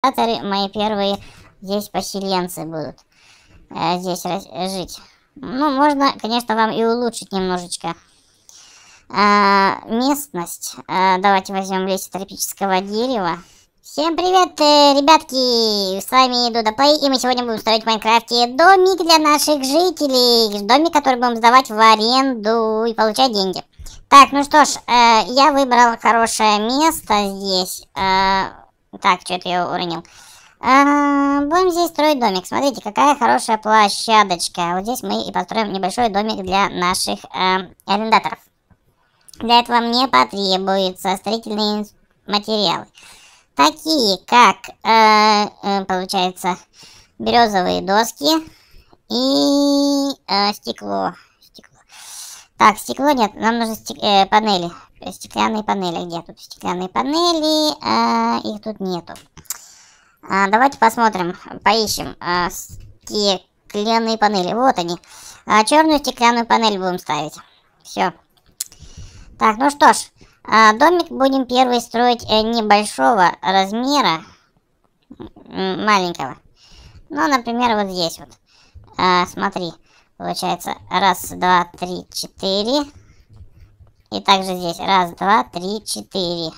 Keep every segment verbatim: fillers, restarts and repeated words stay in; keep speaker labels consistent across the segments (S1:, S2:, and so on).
S1: арендаторы, мои первые здесь поселенцы будут э, здесь жить. Ну, можно, конечно, вам и улучшить немножечко э, местность. Э, давайте возьмем лес тропического дерева. Всем привет, э, ребятки! С вами Dudaplay, и мы сегодня будем строить в Майнкрафте домик для наших жителей. Домик, который будем сдавать в аренду и получать деньги. Так, ну что ж, э, я выбрал хорошее место здесь. Э, так, что-то я уронил. Э, будем здесь строить домик. Смотрите, какая хорошая площадочка. Вот здесь мы и построим небольшой домик для наших э, арендаторов. Для этого мне потребуются строительные материалы. Такие, как, э, э, получается, березовые доски и э, стекло. стекло. Так, стекло нет, нам нужны стек э, панели. Стеклянные панели. Где тут стеклянные панели? Э, их тут нету. А, давайте посмотрим, поищем э, стеклянные панели. Вот они. А, черную стеклянную панель будем ставить. Все. Так, ну что ж. А, домик будем первый строить э, небольшого размера, маленького. Ну, например, вот здесь вот. А, смотри, получается раз, два, три, четыре. И также здесь раз, два, три, четыре.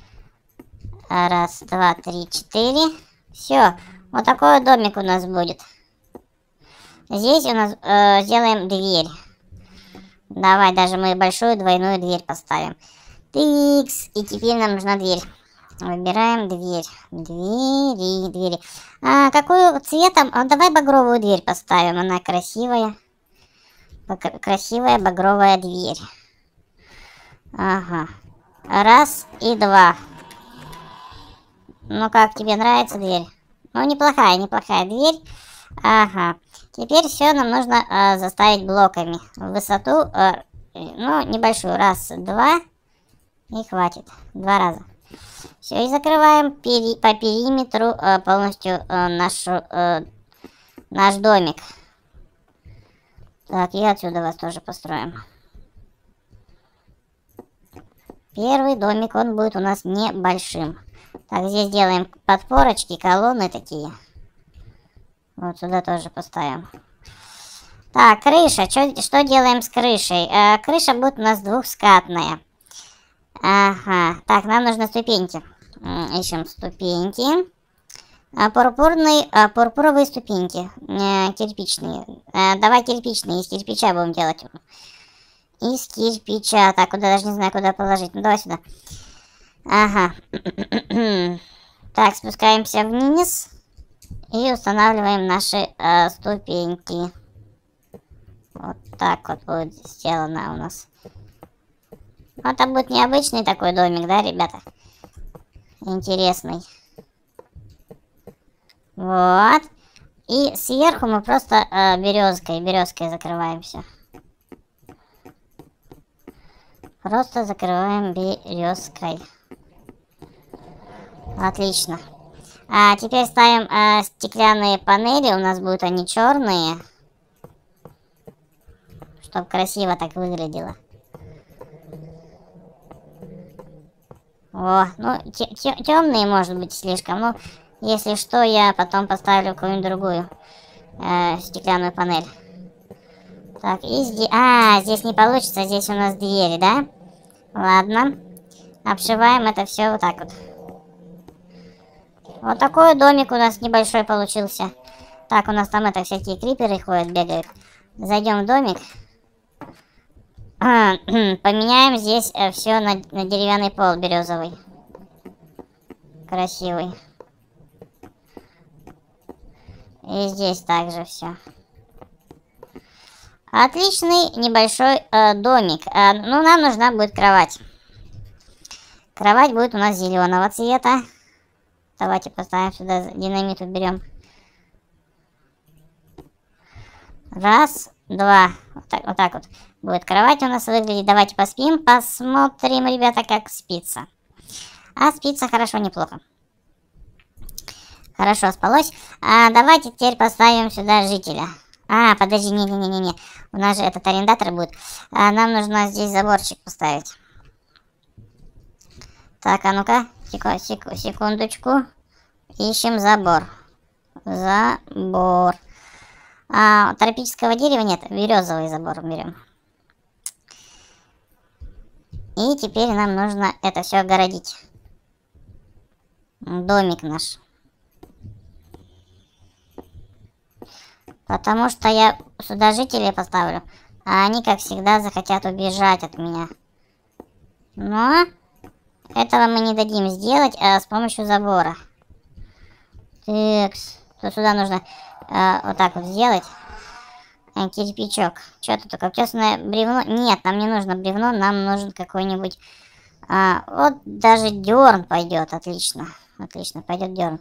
S1: Раз, два, три, четыре. Все, вот такой вот домик у нас будет. Здесь у нас э, сделаем дверь. Давай, даже мы большую двойную дверь поставим. Тикс. И теперь нам нужна дверь. Выбираем дверь. Двери, двери. А какую цветом? А, давай багровую дверь поставим. Она красивая. Красивая багровая дверь. Ага. Раз и два. Ну как, тебе нравится дверь? Ну, неплохая, неплохая дверь. Ага. Теперь все нам нужно э, заставить блоками. В высоту, э, ну, небольшую. Раз, два. И хватит. Два раза. Все, и закрываем пери по периметру э, полностью э, нашу, э, наш домик. Так, и отсюда вас тоже построим. Первый домик, он будет у нас небольшим. Так, здесь делаем подпорочки, колонны такие. Вот сюда тоже поставим. Так, крыша. Чё, что делаем с крышей? Э, крыша будет у нас двухскатная. Ага, так, нам нужны ступеньки. Ищем ступеньки. А, пурпурные, а, пурпуровые ступеньки. А, кирпичные. А, давай кирпичные, из кирпича будем делать. Из кирпича. Так, куда даже не знаю, куда положить. Ну, давай сюда. Ага. Так, спускаемся вниз. И устанавливаем наши а, ступеньки. Вот так вот будет сделано у нас. Ну, это будет необычный такой домик, да, ребята? Интересный. Вот. И сверху мы просто э, березкой, березкой закрываем все. Просто закрываем березкой. Отлично. А теперь ставим э, стеклянные панели. У нас будут они черные. Чтобы красиво так выглядело. О, ну, темные, может быть, слишком. Ну, если что, я потом поставлю какую-нибудь другую э, стеклянную панель. Так, и здесь... А, здесь не получится, здесь у нас двери, да? Ладно. Обшиваем это все вот так вот. Вот такой домик у нас небольшой получился. Так, у нас там это всякие криперы ходят, бегают. Зайдем в домик. Поменяем здесь э, все на, на деревянный пол березовый. Красивый. И здесь также все. Отличный небольшой э, домик. Э, ну, нам нужна будет кровать. Кровать будет у нас зеленого цвета. Давайте поставим сюда, динамит уберем. Раз, два. Вот так, вот так вот будет кровать у нас выглядеть. Давайте поспим, посмотрим, ребята, как спится. А спится хорошо, неплохо. Хорошо спалось. А, давайте теперь поставим сюда жителя. А, подожди, не-не-не-не. У нас же этот арендатор будет. А, нам нужно здесь заборчик поставить. Так, а ну-ка. Секундочку. ищем забор. Забор. А, тропического дерева нет, березовый забор берем. И теперь нам нужно это все огородить. Домик наш. Потому что я сюда жителей поставлю, а они, как всегда, захотят убежать от меня. Но этого мы не дадим сделать а, с помощью забора. Так, то сюда нужно а, вот так вот сделать. А, кирпичок. Что-то такое тесное бревно. Нет, нам не нужно бревно, нам нужен какой-нибудь... А, вот даже дерн пойдет, отлично. Отлично, пойдет дерн.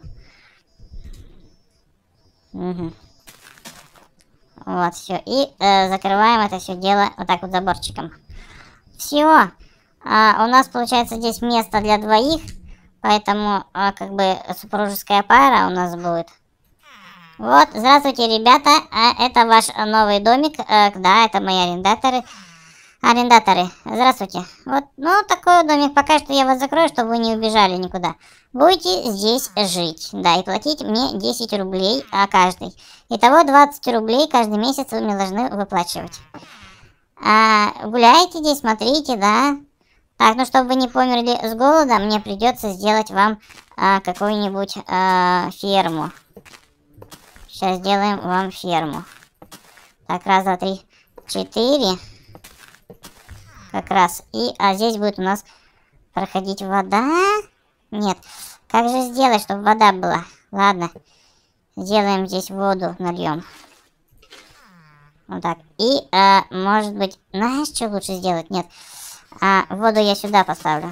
S1: Угу. Вот, все. И э, закрываем это все дело вот так вот заборчиком. Все. А, у нас получается здесь место для двоих. Поэтому а, как бы супружеская пара у нас будет. Вот, здравствуйте, ребята. А, это ваш новый домик. А, да, это мои арендаторы. Арендаторы, здравствуйте. Вот, ну, такой домик. Пока что я вас закрою, чтобы вы не убежали никуда. Будете здесь жить. Да, и платить мне десять рублей а, каждый. Итого двадцать рублей каждый месяц вы мне должны выплачивать. А, гуляете здесь, смотрите, да. Так, ну, чтобы вы не померли с голода, мне придется сделать вам а, какую-нибудь а, ферму. Сейчас сделаем вам ферму. Так, раз, два, три, четыре. Как раз. И, а здесь будет у нас проходить вода. Нет. Как же сделать, чтобы вода была? Ладно. Сделаем здесь воду, нальем. Вот так. И, а, может быть, знаешь, что лучше сделать? Нет. А, воду я сюда поставлю.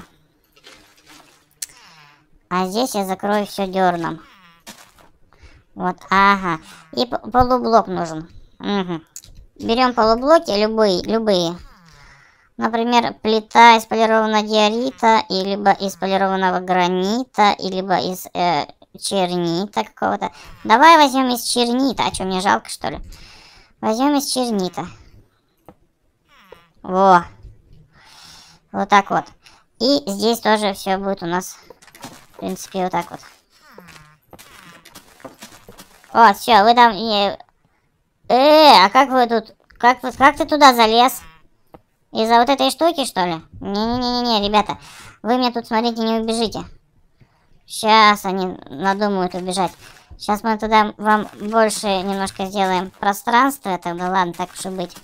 S1: А здесь я закрою все дерном. Вот, ага. И полублок нужен. Угу. Берем полублоки, любые, любые. Например, плита из полированного диорита, и либо из полированного гранита, и либо из э, чернита какого-то. Давай возьмем из чернита. А что, мне жалко, что ли? Возьмем из чернита. Во. Вот так вот. И здесь тоже все будет у нас, в принципе, вот так вот. Вот, все, вы там... Э, а как вы тут... Как, как ты туда залез? Из-за вот этой штуки, что ли? Не-не-не-не, ребята. Вы мне тут, смотрите, не убежите. Сейчас они надумают убежать. Сейчас мы туда вам больше немножко сделаем пространства. Тогда ладно, так уж и быть.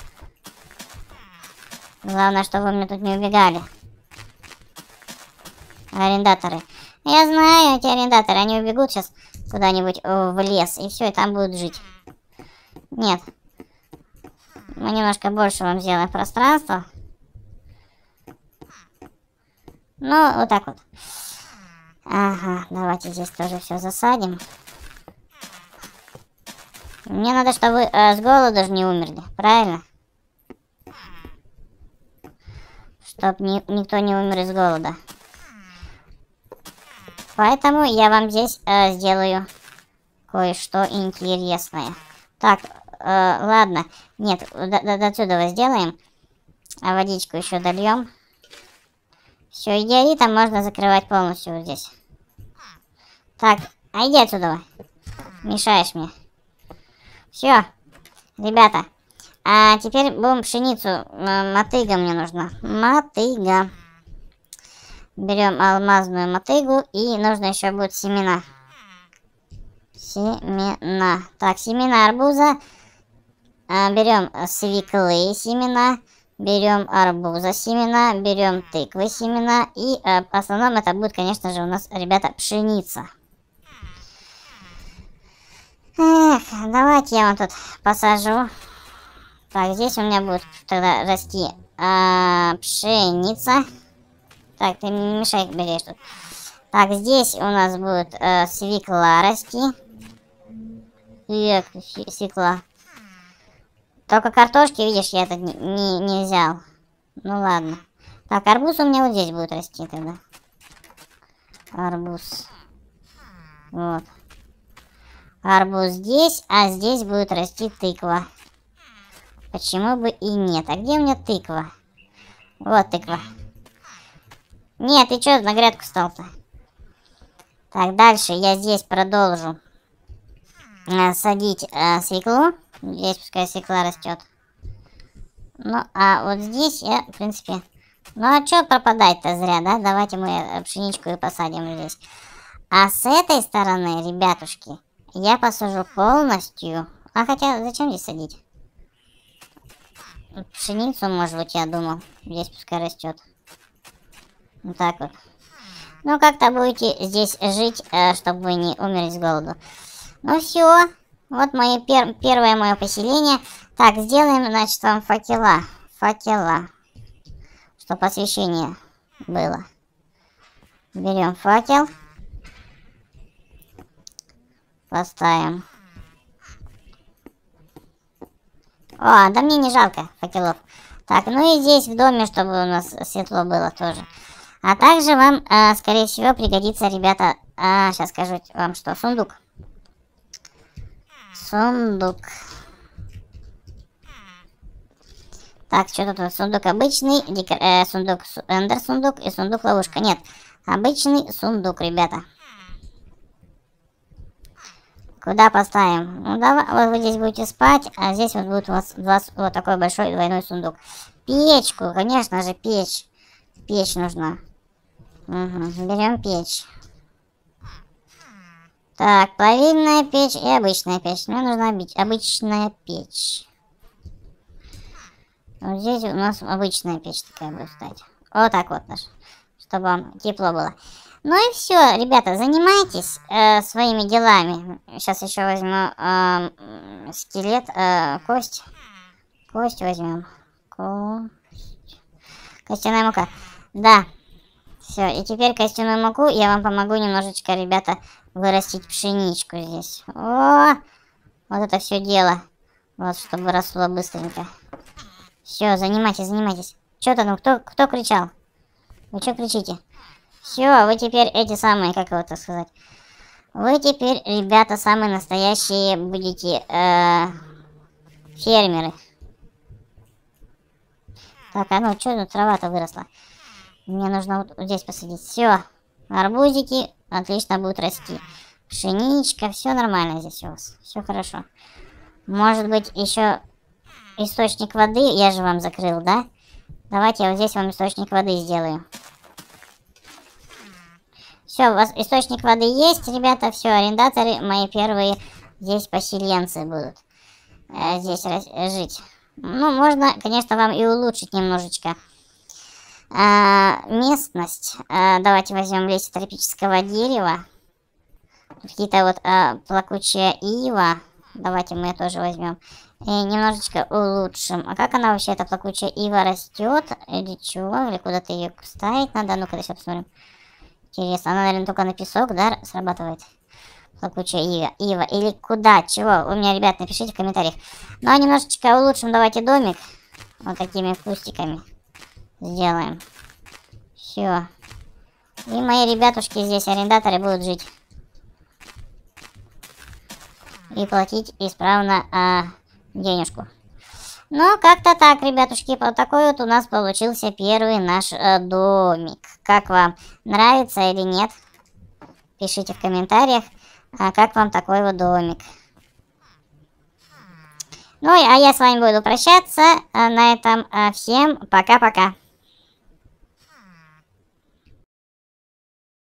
S1: Главное, чтобы вы мне тут не убегали. Арендаторы. Я знаю, эти арендаторы, они убегут сейчас куда-нибудь в лес. И все, и там будут жить. Нет. Мы немножко больше вам сделаем пространство. Ну, вот так вот. Ага, давайте здесь тоже все засадим. Мне надо, чтобы вы э, с голоду же не умерли, правильно? Чтоб ни, никто не умер из голода. Поэтому я вам здесь э, сделаю кое-что интересное. Так, э, ладно. Нет, до, до, до отсюда сделаем. А водичку еще дольем. Все, идеалитом можно закрывать полностью вот здесь. Так, а иди отсюда. Мешаешь мне. Все, ребята. А теперь будем пшеницу. Мотыга мне нужна. Мотыга. Берем алмазную мотыгу. И нужно еще будет семена. Семена. Так, семена арбуза. А, берем свеклы семена. Берем арбуза семена. Берем тыквы семена. И а, в основном это будет, конечно же, у нас, ребята, пшеница. Эх, давайте я вам тут посажу. Так, здесь у меня будет тогда расти а, пшеница. Так, ты не мешай, берешь тут. Так, здесь у нас будет а, свекла расти. Эх, свекла. Только картошки, видишь, я этот не, не, не взял. Ну ладно. Так, арбуз у меня вот здесь будет расти тогда. Арбуз. Вот. Арбуз здесь, а здесь будет расти тыква. Почему бы и нет? А где у меня тыква? Вот тыква. Нет, ты что на грядку стал-то? Так, дальше я здесь продолжу э, садить э, свеклу. Здесь пускай свекла растет. Ну, а вот здесь я, в принципе... Ну, а что пропадать-то зря, да? Давайте мы пшеничку и посадим здесь. А с этой стороны, ребятушки, я посажу полностью... А хотя, зачем здесь садить? Пшеницу, может быть, я думал. Здесь пускай растет. Вот так вот. Ну, как-то будете здесь жить, э, чтобы вы не умерли с голоду. Ну, все. Вот мое пер первое мое поселение. Так, сделаем, значит, вам факела. Факела. Чтобы освещение было. Берем факел. Поставим. О, да мне не жалко факелов. Так, ну и здесь в доме, чтобы у нас светло было тоже. А также вам, э, скорее всего, пригодится, ребята, э, сейчас скажу вам, что сундук. Сундук. Так, что тут? Сундук обычный, декор... э, сундук эндер сундук и сундук ловушка. Нет, обычный сундук, ребята. Куда поставим? Ну, давай, вот вы здесь будете спать, а здесь вот будет у вас, у вас вот такой большой двойной сундук. Печку, конечно же, печь. Печь нужна. Угу, берем печь. Так, плавильная печь и обычная печь. Мне нужна обычная печь. Вот здесь у нас обычная печь такая будет стоять. Вот так вот, чтобы вам тепло было. Ну и все, ребята, занимайтесь э, своими делами. Сейчас еще возьму э, скелет, э, кость. Кость возьмем. Кость. Костяная мука. Да. Все, и теперь костяную муку я вам помогу немножечко, ребята, вырастить пшеничку здесь. О, вот это все дело. Вот, чтобы росло быстренько. Все, занимайтесь, занимайтесь. Что-то, ну, кто, кто кричал? Вы что кричите? Все, вы теперь эти самые, как его так сказать? Вы теперь, ребята, самые настоящие будете э, фермеры. Так, а ну, что тут трава-то выросла? Мне нужно вот здесь посадить. Все, арбузики отлично будут расти. Пшеничка, все нормально здесь у вас. Все хорошо. Может быть, еще источник воды я же вам закрыл, да? Давайте я вот здесь вам источник воды сделаю. Все, у вас источник воды есть, ребята. Все, арендаторы мои первые здесь поселенцы будут э, здесь жить. Ну, можно, конечно, вам и улучшить немножечко э, местность. Э, давайте возьмем листья тропического дерева. Какие-то вот э, плакучая ива. Давайте мы ее тоже возьмем. И немножечко улучшим. А как она вообще, эта плакучая ива, растет? Или чего? Или куда-то ее ставить надо? Ну-ка, сейчас посмотрим. Интересно, она, наверное, только на песок, да, срабатывает? Плакучая ива. ива. Или куда? Чего? Вы мне, ребят, напишите в комментариях. Ну, а немножечко улучшим. Давайте домик. Вот такими кустиками сделаем. Все. И мои ребятушки здесь, арендаторы, будут жить. И платить исправно а, денежку. Ну, как-то так, ребятушки. Вот такой вот у нас получился первый наш э, домик. Как вам? Нравится или нет? Пишите в комментариях, а как вам такой вот домик. Ну, а я с вами буду прощаться. На этом всем пока-пока.